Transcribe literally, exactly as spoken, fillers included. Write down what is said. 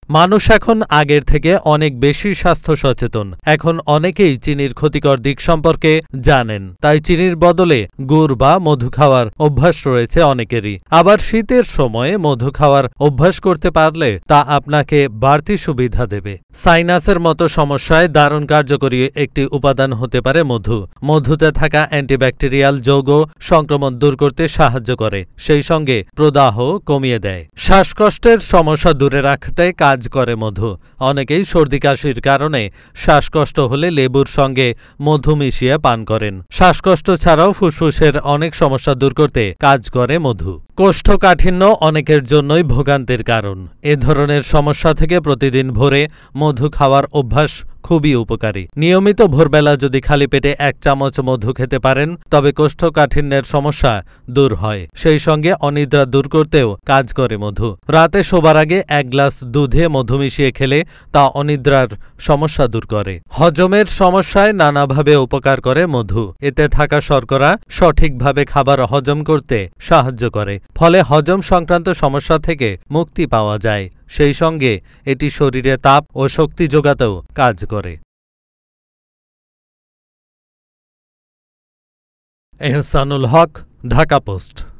মানুষ এখন আগের থেকে অনেক বেশি স্বাস্থ্য সচেতন। এখন অনেকেই চিনির ক্ষতিকর দিক সম্পর্কে জানেন, তাই চিনির বদলে গুড় বা মধু খাওয়ার অভ্যাস রয়েছে অনেকেরই। আবার শীতের সময়ে মধু খাওয়ার অভ্যাস করতে পারলে তা আপনাকে বাড়তি সুবিধা দেবে। সাইনাসের মতো সমস্যায় দারুণ কার্যকরী একটি উপাদান হতে পারে মধু। মধুতে থাকা অ্যান্টিব্যাকটেরিয়াল যৌগ সংক্রমণ দূর করতে সাহায্য করে, সেই সঙ্গে প্রদাহ কমিয়ে দেয়। শ্বাসকষ্টের সমস্যা দূরে রাখতে কাজ করে মধু। অনেকেই সর্দি কাশির কারণে শ্বাসকষ্ট হলে লেবুর সঙ্গে মধু মিশিয়ে পান করেন। শ্বাসকষ্ট ছাড়াও ফুসফুসের অনেক সমস্যা দূর করতে কাজ করে মধু। কোষ্ঠকাঠিন্য অনেকের জন্যই ভোগান্তির কারণ। এ ধরনের সমস্যা থেকে প্রতিদিন ভোরে মধু খাওয়ার অভ্যাস খুবই উপকারী। নিয়মিত ভোরবেলা যদি খালি পেটে এক চামচ মধু খেতে পারেন তবে কোষ্ঠকাঠিন্যের সমস্যা দূর হয়। সেই সঙ্গে অনিদ্রা দূর করতেও কাজ করে মধু। রাতে শোবার আগে এক গ্লাস দুধে মধু মিশিয়ে খেলে তা অনিদ্রার সমস্যা দূর করে। হজমের সমস্যায় নানাভাবে উপকার করে মধু। এতে থাকা শর্করা সঠিকভাবে খাবার হজম করতে সাহায্য করে, ফলে হজম সংক্রান্ত সমস্যা থেকে মুক্তি পাওয়া যায়। সেই সঙ্গে এটি শরীরে তাপ ও শক্তি যোগাতেও কাজ করে। এহসানুল হক, ঢাকা পোস্ট।